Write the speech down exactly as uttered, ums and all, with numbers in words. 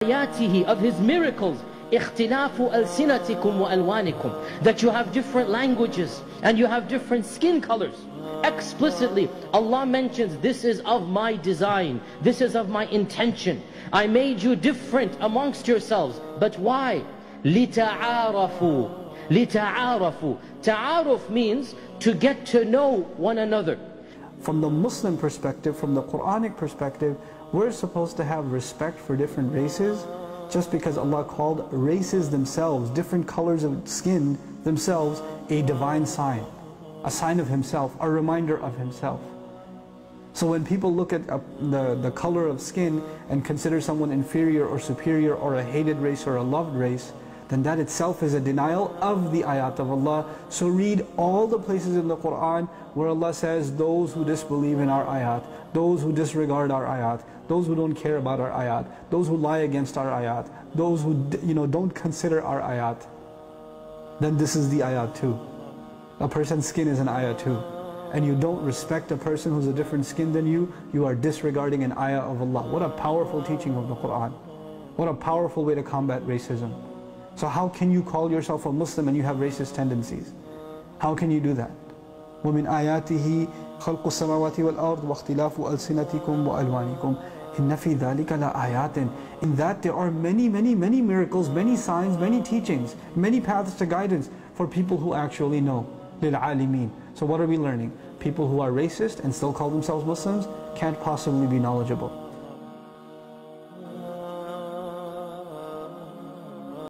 ayatihi, of His miracles, اختلاف ألسنتكم وألوانكم, that you have different languages and you have different skin colors. Explicitly, Allah mentions, this is of my design, this is of my intention. I made you different amongst yourselves. But why? لِتَعَارَفُوا لِتَعَارَفُوا. Ta'aruf means to get to know one another. From the Muslim perspective, from the Quranic perspective, we're supposed to have respect for different races, just because Allah called races themselves, different colors of skin themselves, a divine sign, a sign of Himself, a reminder of Himself. So when people look at uh, the, the color of skin and consider someone inferior or superior or a hated race or a loved race, then that itself is a denial of the ayat of Allah. So read all the places in the Qur'an where Allah says, those who disbelieve in our ayat, those who disregard our ayat, those who don't care about our ayat, those who lie against our ayat, those who you know don't consider our ayat, then this is the ayat too. A person's skin is an ayat too. And you don't respect a person who's a different skin than you, you are disregarding an ayah of Allah. What a powerful teaching of the Qur'an. What a powerful way to combat racism. So how can you call yourself a Muslim and you have racist tendencies? How can you do that? وَمِنْ آيَاتِهِ خَلْقُ السَّمَاوَاتِ وَالْأَرْضِ وَاخْتِلَافُ أَلْسِنَتِكُمْ وَأَلْوَانِكُمْ إِنَّ فِي ذَلِكَ لَآيَاتٍ. In that there are many, many, many miracles, many signs, many teachings, many paths to guidance for people who actually know. لِلْعَالِمِينَ. So what are we learning? People who are racist and still call themselves Muslims can't possibly be knowledgeable.